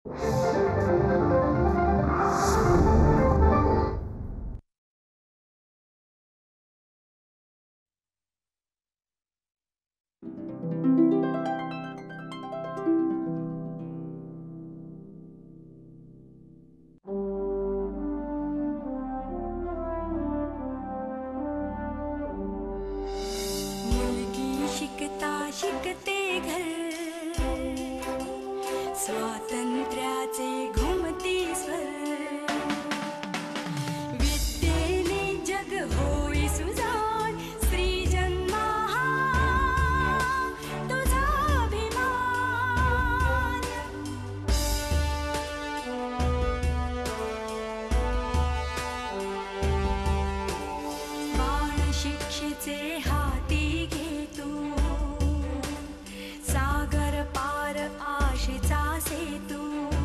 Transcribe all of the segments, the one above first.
शिकते घर स्वातंत्र्याचे घुमती स्वर विद्येने जग होई सुजाण स्त्री जन्मा तुझा अभिमान बाळ शिक्षेचे हाती घे तू आशेचा सेतू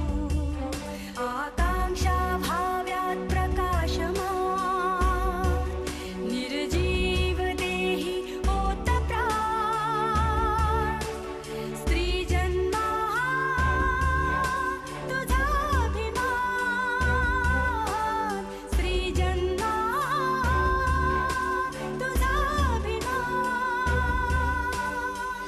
आकांक्षा भाव्यात प्रकाशमान निर्जीव देही होत प्राण स्त्री जन्मा तुझा अभिमान स्त्री जन्मा तुझा अभिमान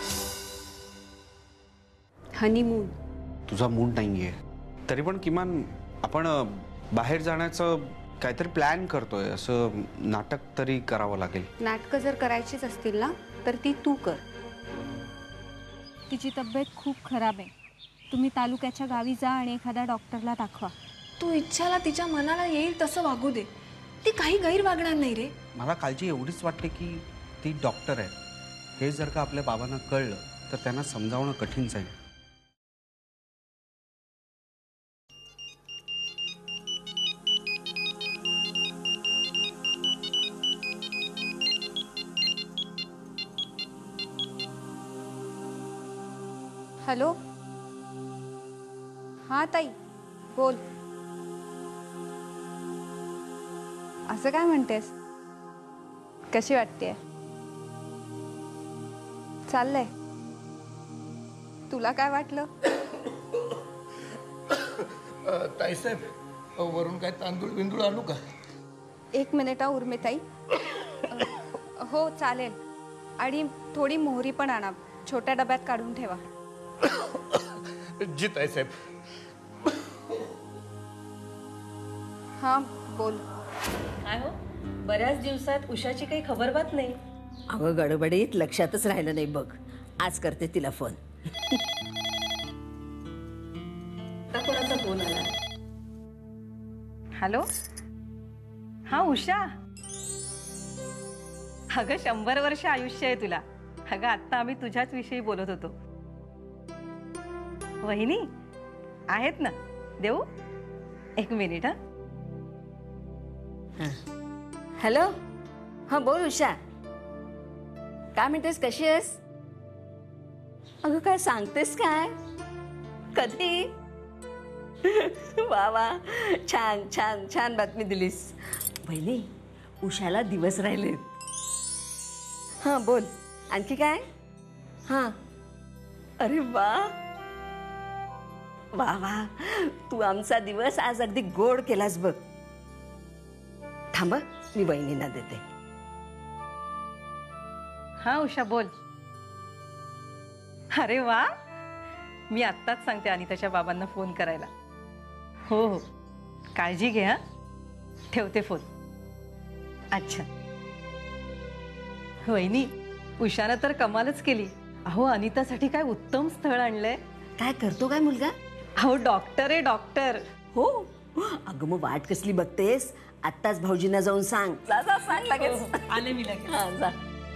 हनीमून तुझा मूड नाहीये तरी पण किमान आपण बाहेर जाण्याचं काहीतरी प्लॅन करतोय असं नाटक तरी करावं लागेल. नाटकं जर करायचीच असतील ना तर ती तू कर. तिची तब्येत खूप खराब आहे. तुम्ही तालुक्याच्या गावी जा आणि एखाद्या डॉक्टरला दाखवा. तू इच्छाला तिच्या मनाला येईल तसं वागू दे. ती काही गैर वागणार नाही रे. मला काळजी एवढीच वाटते की ती डॉक्टर आहे. हे जर का आपल्या बाबांना कळलं तर त्यांना समजावणं कठीण जाईल. हॅलो. हां ताई बोल. असं काय म्हणतेस? कशी वाटतेय? चाललंय. तुला काय वाटलं? ताईसाहेब वरून काय तांदूळ बिंदूळ आणू का? एक मिनिट उर्मी ताई. हो चालेल. आणि थोडी मोहरी पण आणा. छोट्या डब्यात काढून ठेवा. जी ताईसाहेब. हां बोल. काय हो बऱ्याच दिवसात उषाची काही खबरबात नाही. अगं गडबडीत लक्षातच राहिलं नाही बघ. आज करते तिला फोन. आता कोणाचा फोन आला? हॅलो. हा उषा. अगं 100 वर्ष आयुष्य आहे तुला. अगं आत्ता आम्ही तुझ्याच विषयी बोलत होतो. वहिनी आहेत ना? देऊ? एक मिनिट. हा. हॅलो. हा बोल उषा. काय म्हणतेस? कशी आहेस? अगं काय सांगतेस काय? कधी? वा वा. छान छान छान बातमी दिलीस. बहिणी उषाला दिवस राहिलेत. हां बोल. आणखी काय? हां. अरे वा वा वा. तू आमचा दिवस आज अगदी गोड केलास बघ. थांब मी बहिणींना देते. हा उषा बोल. अरे वा. मी आत्ताच सांगते अनिताच्या बाबांना फोन करायला. हो हो काळजी घे. हा ठेवते फोन. अच्छा. वहिनी उषानं तर कमालच केली. अहो अनितासाठी काय उत्तम स्थळ आणलंय. काय करतो काय मुलगा? अहो डॉक्टर आहे डॉक्टर. हो. अगं मग वाट कसली बघतेस? आत्ताच भाऊजींना जाऊन सांग. जा जा सांग लगेच. आले मी लगेच. हां जा.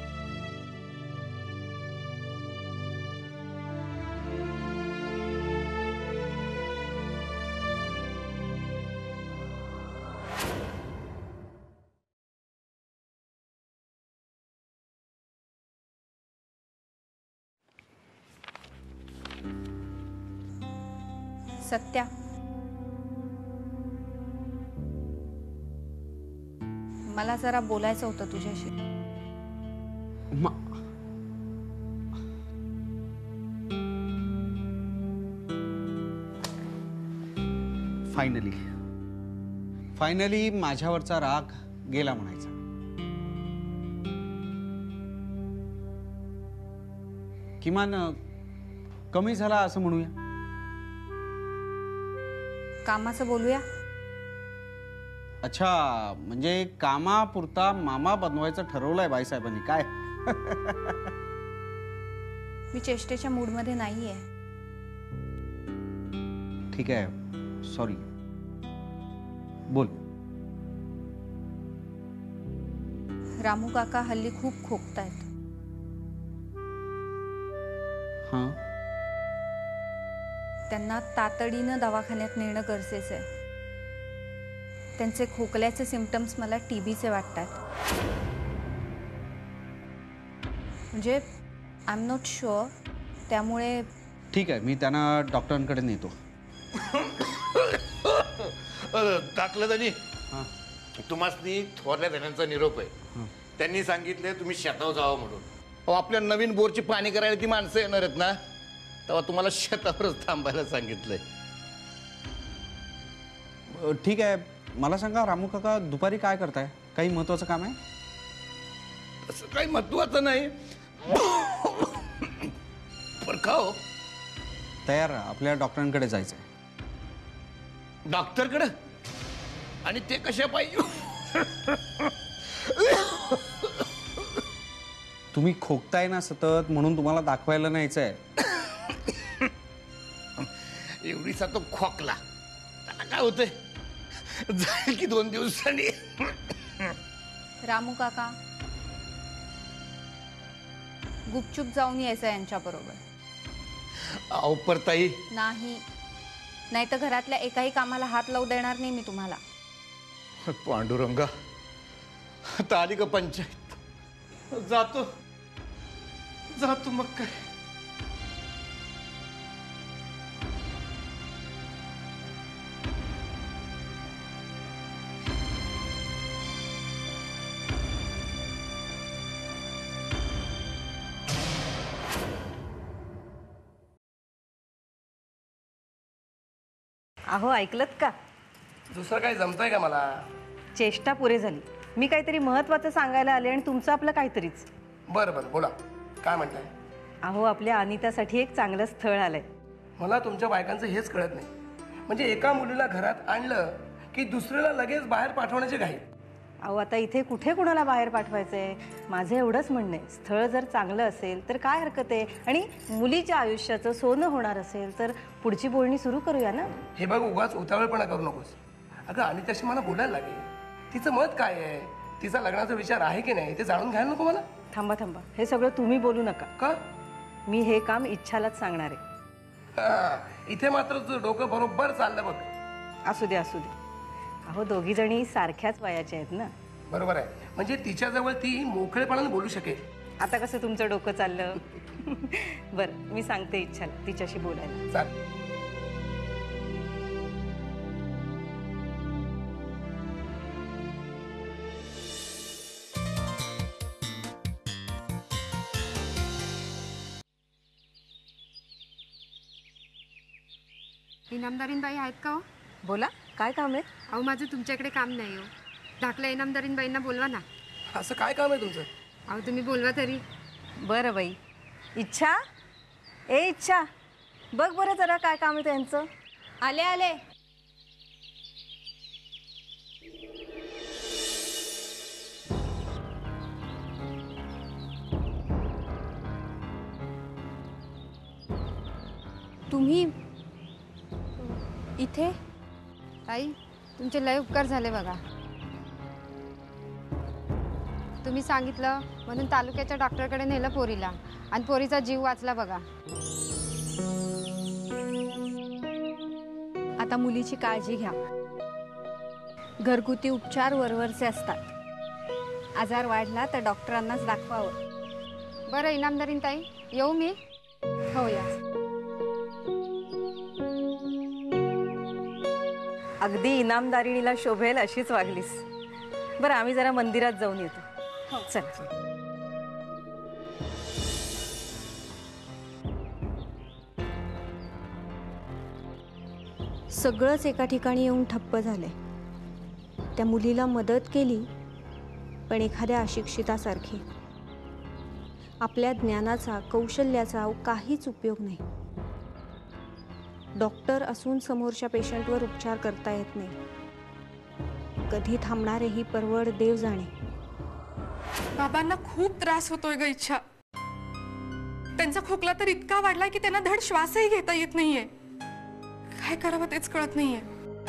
सत्या. मला जरा बोलायचं होतं तुझ्याशी. फायनली फायनली माझ्यावरचा राग गेला म्हणायचा. किमान कमी झाला असं म्हणूया. कामाचं बोलूया. अच्छा, म्हणजे कामापुरता मामा बनवायचं ठरवलंय बाईसाहेबांनी काय? मी चेष्टेच्या मूडमध्ये नाहीये. ठीक आहे, सॉरी. बोल. रामू काका हल्ली खूप खोकतायत. हां. त्यांना तातडीनं दवाखान्यात नेणं गरजेचं आहे. त्यांचे खोकल्याचे सिम्पटम्स मला TBचे वाटतात. म्हणजे आय एम नॉट शुअर. त्यामुळे ठीक आहे, मी त्यांना डॉक्टरांकडे नेतो. टाकलं त्यांनी हां. तुम्हाला थोरल्या जणांचा निरोप आहे. त्यांनी सांगितले तुम्ही शेतावर जावं म्हणून. अहो, आपल्या नवीन बोरची पाणी करायला ती माणसं येणार आहेत ना, तेव्हा तुम्हाला शेतावरच थांबायला सांगितलंय. ठीक आहे, मला सांगा रामू काका दुपारी काय करताय? काही महत्वाचं काम आहे? असं काही महत्वाचं नाही. पण का हो? तयार राहा, आपल्या डॉक्टरांकडे जायचंय. डॉक्टरकडे? आणि ते कशा पाहिजे? तुम्ही खोकताय ना सतत, म्हणून तुम्हाला दाखवायला न्यायचंय. एवढीसा तो खोकला, त्याला काय होतंय? जाईल की 2 दिवसांनी. रामू काका गुपचूप जाऊन यायचं यांच्याबरोबर. अहो परताई, नाही, नाही तर घरातल्या एकाही कामाला हात लावू देणार नाही मी तुम्हाला. पांडुरंगा, आता आली का पंचायत? जातो जातो मग काय. अहो ऐकलत का? दुसरं काय जमतंय का मला? चेष्टा पुरे झाली. मी काहीतरी महत्वाचं सांगायला आले आणि तुमचं आपलं काहीतरीच. बरं बरं बोला, काय म्हणताय? अहो आपल्या अनितासाठी एक चांगलं स्थळ आलंय. मला तुमच्या बायकांचं हेच कळत नाही. म्हणजे एका मुलीला घरात आणलं की दुसऱ्याला लगेच बाहेर पाठवण्याचे घाई. अहो आता इथे कुठे कुणाला बाहेर पाठवायचंय? माझं एवढंच म्हणणं आहे, स्थळ जर चांगलं असेल तर काय हरकत आहे, आणि मुलीच्या आयुष्याचं सोनं होणार असेल तर पुढची बोलणी सुरू करूया ना. हे बघ, उगाच उतावळपणा करू नकोस. अगं अनिताशी मला बोलायला लागेल. तिचं मत काय आहे, तिचा लग्नाचा विचार आहे की नाही ते जाणून घ्यायला नको मला? थांबा थांबा, हे सगळं तुम्ही बोलू नका. का? मी हे काम इच्छालाच सांगणार आहे. इथे मात्र तुझं डोकं बरोबर चाललं बघ. असू दे असू दे. अहो दोघी जणी सारख्याच वयाच्या आहेत ना. बरोबर आहे, म्हणजे तिच्याजवळ ती मोकळेपणाने बोलू शकेल. आता कसं तुमचं डोकं चाललं? बरं मी सांगते इच्छाला तिच्याशी बोलायला. चाल. इनामदारीनबाई आहेत का हो? बोला, काय काम आहे? अहो माझं तुमच्याकडे काम नाही हो. धाकल्या इनामदारीनबाईंना बोलवा ना. असं काय काम आहे तुमचं? अहो तुम्ही बोलवा तरी. बरं बाई. इच्छा, ए इच्छा, बघ बरं जरा काय काम आहे त्यांचं. आले आले. तुम्ही इथे? ताई तुमचे लय उपकार झाले बघा. तुम्ही सांगितलं म्हणून तालुक्याच्या डॉक्टरकडे नेलं पोरीला, आणि पोरीचा जीव वाचला बघा. आता मुलीची काळजी घ्या. घरगुती उपचार वरवरचे असतात. आजार वाढला तर डॉक्टरांनाच दाखवावं. बरं इनामदारीन ताई, येऊ मी? हो या. अगदी इनामदारिणीला शोभेल अशीच वागलीस. बरं आम्ही जरा मंदिरात जाऊन येतो. चल. सगळंच एका ठिकाणी येऊन ठप्प झालंय. त्या मुलीला मदत केली, पण एखाद्या अशिक्षितासारखी. आपल्या ज्ञानाचा, कौशल्याचा काहीच उपयोग नाही. डॉक्टर असून समोरच्या पेशंटवर उपचार करता येत नाही. कधी थांबणारे ही परवड देव जाणे. बाबांना खूप त्रास होतोय ग इच्छा. त्यांचा खोकला तर इतका वाढलाय की त्यांना धड श्वासही घेता येत नाहीये. काय करावं तेच कळत नाहीये.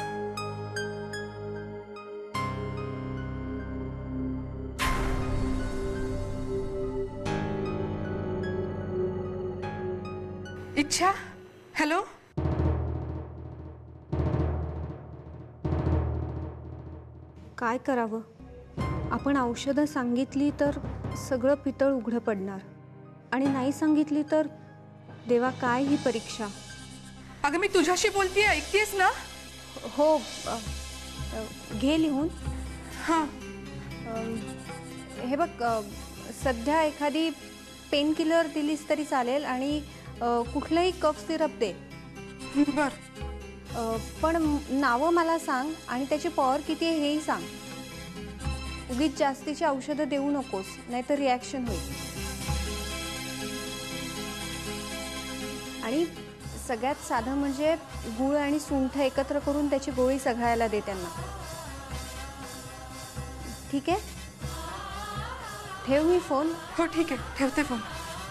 इच्छा, हॅलो. काय करावं? आपण औषधं सांगितली तर सगळं पितळ उघडं पडणार, आणि नाही सांगितली तर देवा काय ही परीक्षा. अगं मी तुझ्याशी बोलतीये, ऐकतेस ना? हो, घे लिहून. हां. हे बघ, सध्या एखादी पेन किलर दिलीस तरी चालेल, आणि कुठलंही कफ सिरप दे. बर. पण नावं मला सांग आणि त्याची पॉवर किती आहे हेही सांग. उगीच जास्तीची औषधं देऊ नकोस, नाहीतर रिॲक्शन होईल. आणि सगळ्यात साधं म्हणजे गूळ आणि सुंठ एकत्र करून त्याची गोळी सगळ्याला दे त्यांना. ठीक आहे? ठेव मी फोन. हो ठीक आहे, ठेवते फोन.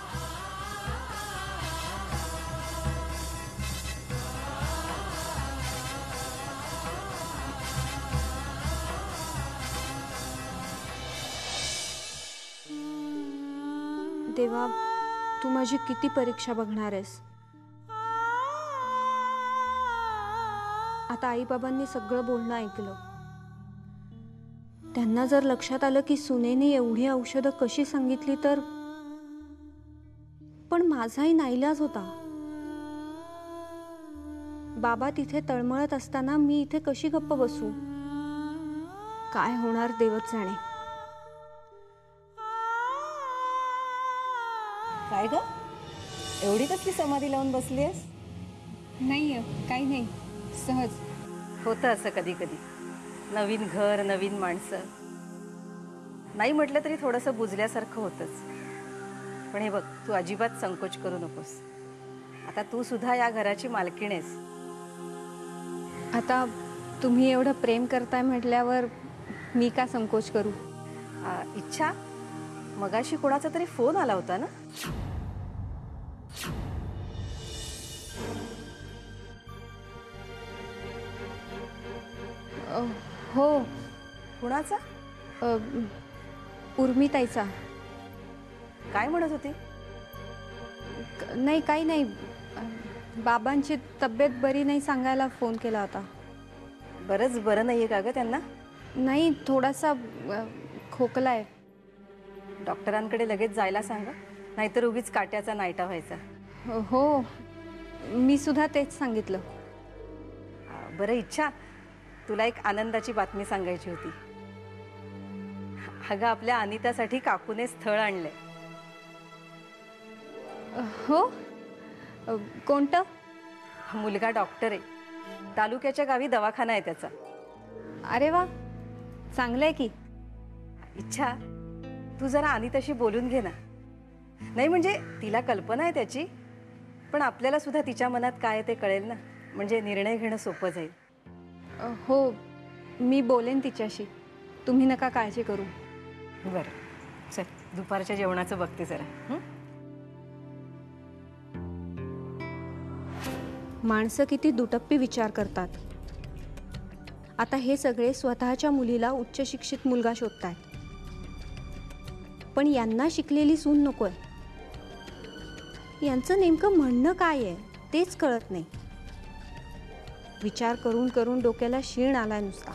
देवा, तू माझी किती परीक्षा बघणार आहेस. आता आईबाबांनी सगळं बोलणं ऐकलं. त्यांना जर लक्षात आलं की सुनेने एवढी औषधं कशी सांगितली तर. पण माझाही नाईलाज होता. बाबा तिथे तळमळत असताना मी इथे कशी गप्प बसू. काय होणार देवच जाणे. काय ग, एवढी कसली समाधी लावून बसली आहेस? नाही, काही नाही, सहज. होतं असं कधी कधी. नवीन घर, नवीन माणसं. नाही म्हटलं तरी थोडंसं बुजल्यासारखं होतंच. पण हे बघ, तू अजिबात संकोच करू नकोस. आता तू सुद्धा या घराची मालकीण आहेस. आता तुम्ही एवढं प्रेम करताय म्हटल्यावर मी का संकोच करू. इच्छा, मगाशी कोणाचा तरी फोन आला होता ना? हो. कुणाचा? उर्मिताईचा. काय म्हणत होती? नाही, काही नाही. बाबांची तब्येत बरी नाही सांगायला फोन केला होता. बरंच बरं नाहीये का ग त्यांना? नाही, थोडासा खोकला आहे. डॉक्टरांकडे लगेच जायला सांगा, नाहीतर उगीच काट्याचा नायटा व्हायचा. हो, मी सुद्धा तेच सांगितलं. बरं इच्छा, तुला एक आनंदाची बातमी सांगायची होती. अगं, आपल्या अनितासाठी काकूने स्थळ आणलंय. हो? कोणतं? मुलगा डॉक्टर आहे. तालुक्याच्या गावी दवाखाना आहे त्याचा. अरे वा, चांगलं आहे की. इच्छा, तू जरा अनिताशी बोलून घे ना. नाही म्हणजे तिला कल्पना आहे त्याची, पण आपल्याला सुद्धा तिच्या मनात काय आहे ते कळेल ना. म्हणजे निर्णय घेणं सोपं जाईल. हो, मी बोलेन तिच्याशी. तुम्ही नका काळजी करू. बरं, चल दुपारच्या जेवणाचं बघते जरा. माणसं किती दुटप्पी विचार करतात. आता हे सगळे स्वतःच्या मुलीला उच्च शिक्षित मुलगा शोधतायत, पण यांना शिकलेली सून नकोय. यांचं नेमकं म्हणणं काय आहे तेच कळत नाही. विचार करून करून डोक्याला शीण आलाय नुसता.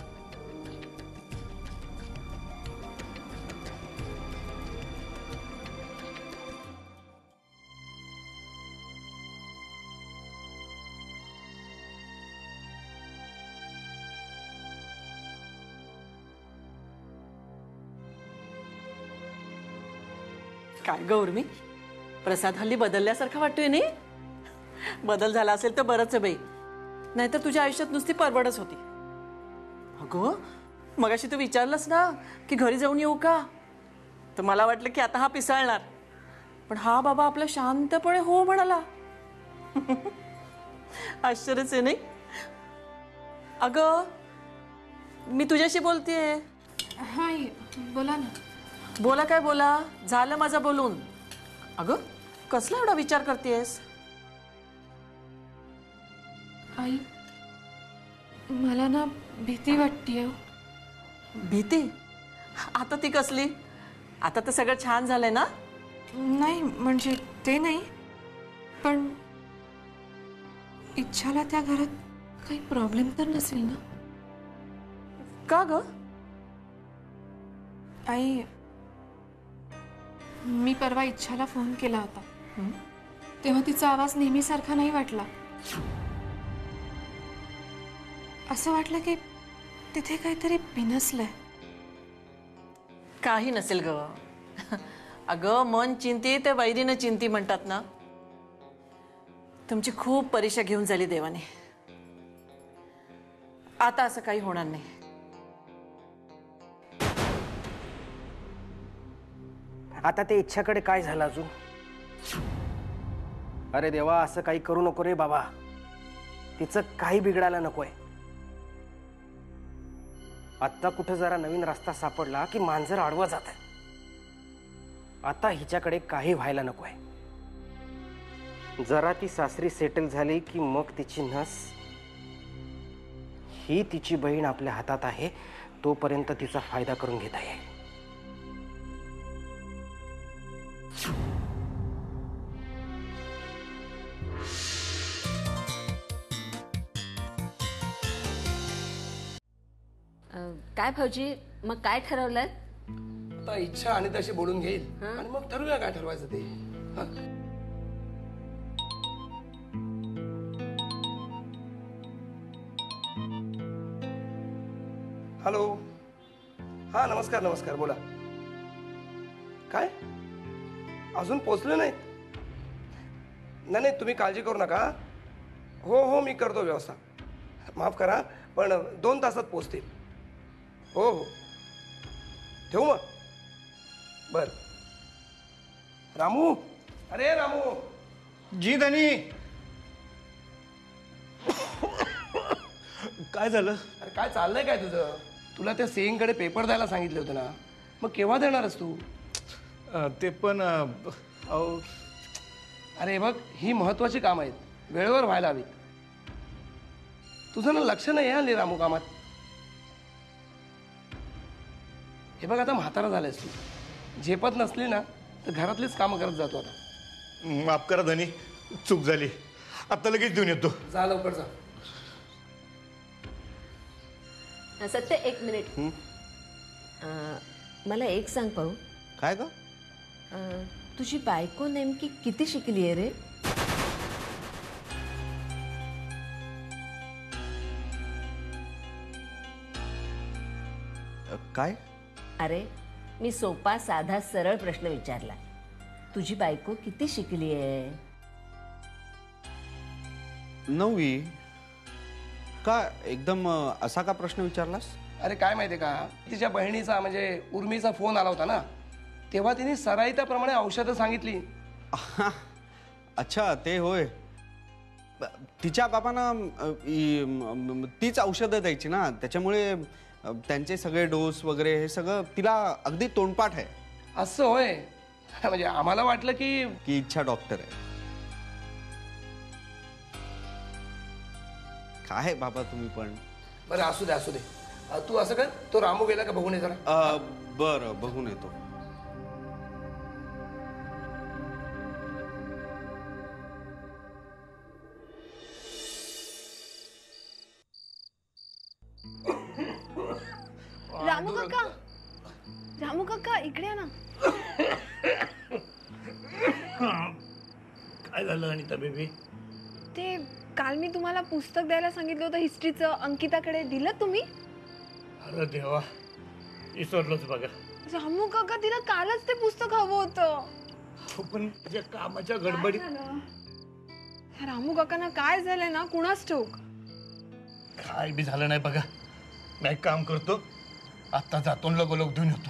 काय गौरमी, प्रसाद हल्ली बदलल्यासारखा वाटतोय नाही? बदल झाला असेल तर बरंच आहे बाई. नाहीतर तुझ्या आयुष्यात नुसती परवडच होती. अगं मगाशी तू विचारलंस ना की घरी जाऊन येऊ का, तर मला वाटलं की आता हा पिसाळणार, पण हा बाबा आपला शांतपणे हो म्हणाला. आश्चर्यच आहे नाही. अगं मी तुझ्याशी बोलतेय. हाय, बोला ना. बोला काय बोला, झालं माझं बोलून. अगं कसला एवढा विचार करतेस? आई, मला ना भीती वाटतेय. भीती? आता ती कसली? आता तर सगळं छान झालंय ना. नाही म्हणजे ते नाही, पण इच्छाला त्या घरात काही प्रॉब्लेम तर नसेल ना. का ग? आई, मी परवा इच्छाला फोन केला होता, तेव्हा तिचा आवाज नेहमीसारखा नाही वाटला. असं वाटलं की तिथे काहीतरी बिनसलंय. काही नसेल ग. अगं मन चिंती ते वैरीनं चिंती म्हणतात ना. तुमची खूप परीक्षा घेऊन झाली देवाने. आता असं काही होणार नाही. आता ते इच्छाकडे काय झालं अजून? अरे देवा, असं काही करू नको रे बाबा. तिचं काही बिघडायला नकोय. आत्ता कुठं जरा नवीन रस्ता सापडला की मांजर आडवं जात आहे. आता हिच्याकडे काही व्हायला नकोय. जरा ती सासरी सेटल झाली की मग तिची नस. ही तिची बहीण आपल्या हातात आहे, तोपर्यंत तिचा फायदा करून घेता येईल. काय भाऊजी, मग काय ठरवलंय? आता इच्छा आणि तशी बोलून घेईल आणि मग ठरवूया काय ठरवायचं ते. हॅलो. हा, नमस्कार नमस्कार, बोला. काय अजून पोचले नाहीत? नाही नाही, तुम्ही काळजी करू नका. हो हो, मी करतो व्यवस्था. माफ करा, पण 2 तासात पोचतील. हो हो, ठेवू मग. बर. रामू, अरे रामू. जी धनी. काय झालं? अरे काय चाललंय काय तुझं? तुला त्या सेईंगकडे पेपर द्यायला सांगितले होते ना, मग केव्हा देणारच तू? ते पण अरे बघ, ही महत्वाची कामं आहेत, वेळेवर व्हायला हवी. तुझं ना लक्ष नाही आहे रामू कामात. हे बघ, आता म्हातारा झालायस तू. झेपत नसली ना तर घरातलीच कामं करत जातो आता. माफ करा धनी, चूक झाली. आता लगेच देऊन येतो. जा लवकर जा. सत्य, 1 मिनिट. मला एक सांग पाहू. काय ग? तुझी बायको नेमकी किती शिकली आहे रे? काय? अरे, मी सोपा साधा सरळ प्रश्न विचारला. तुझी बायको किती शिकली आहे? 9वी. का एकदम असा का प्रश्न विचारलास? अरे काय माहितीये का, तिच्या बहिणीचा म्हणजे उर्मीचा फोन आला होता ना, तेव्हा तिने सराईताप्रमाणे औषधं सांगितली. अच्छा, ते होय. तिच्या बाबांना तीच औषधं द्यायची ना, त्याच्यामुळे त्यांचे सगळे डोस वगैरे हे सगळं तिला अगदी तोंडपाठ आहे. असं होय? म्हणजे आम्हाला वाटलं की इच्छा डॉक्टर आहे. काय बाबा तुम्ही पण. बरं, असू दे असू दे. तू असं कर, तो रामू गेला का बघून ये जरा. बरं, बघून येतो. रामू काका, रामू काका, इकडे या ना. काय झालं अनिता बेबी? ते काल मी तुम्हाला पुस्तक द्यायला सांगितलं होतं हिस्ट्रीचं, अंकिताकडे दिलं तुम्ही? अरे देवा, विसरलोच बघा. रामू काका, तिला कालच ते पुस्तक हवं होतं. पण तुझ्या कामाच्या गडबडीत. रामू काकांना काय झालंय ना, कुणाच ठाऊक. काय बी झालं नाही बघा. मी एक काम करतो, आत्ता जातो लगोलग धुवून येतो.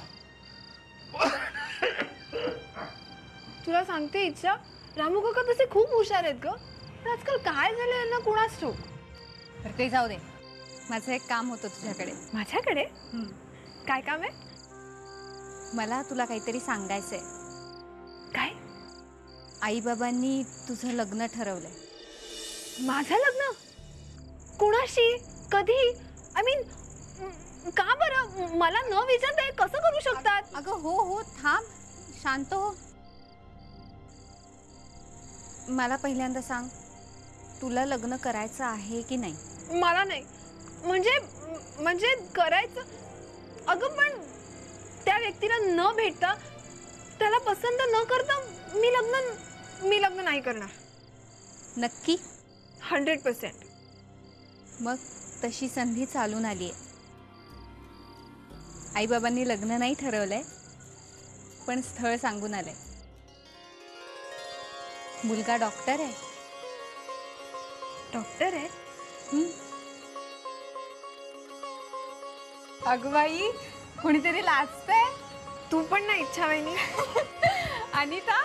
तुला सांगते इच्छा, रामू काका तसे खूप हुशार आहेत ग. पण आजकाल काय झालं यांना कुणाच ठाऊक. तर ते जाऊ दे, माझं एक काम होतं तुझ्याकडे. माझ्याकडे काय काम आहे? मला तुला काहीतरी सांगायचंय. काय? आईबाबांनी तुझं लग्न ठरवलंय. माझं लग्न? कुणाशी? कधी? आय मीन का बरं? मला न विचारता कसं करू शकतात? अगं हो थांब, शांत हो. मला पहिल्यांदा सांग, तुला लग्न करायचं आहे की नाही? मला नाही. म्हणजे करायचं. अगं पण त्या व्यक्तीला न भेटता, त्याला पसंत न करता मी लग्न नाही करणार. नक्की? 100%. मग तशी संधी चालून आली आहे. आईबाबांनी लग्न नाही ठरवलंय, पण स्थळ सांगून आलंय. मुलगा डॉक्टर आहे. डॉक्टर आहे? अगं बाई, कोणीतरी लाजतंय. तू पण ना इच्छा वहिनी. अनिता,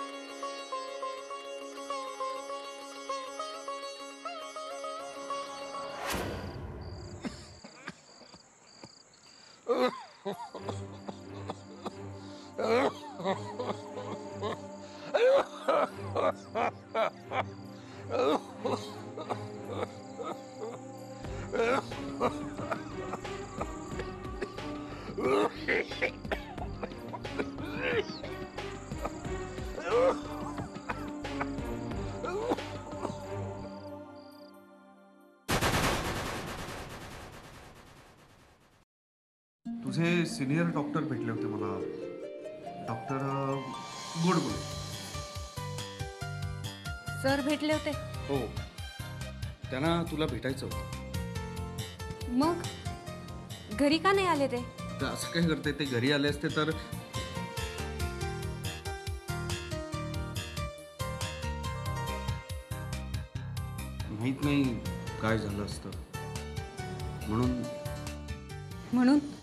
तुझे सिनियर डॉक्टर भेटले होते मला, डॉक्टर गोडबोले. सर भेटले होते? हो, त्यांना तुला भेटायचं होतं. मग घरी का नाही आले ते? तर असं काय करते, ते घरी आले असते तर माहित नाही काय झालं असतं. म्हणून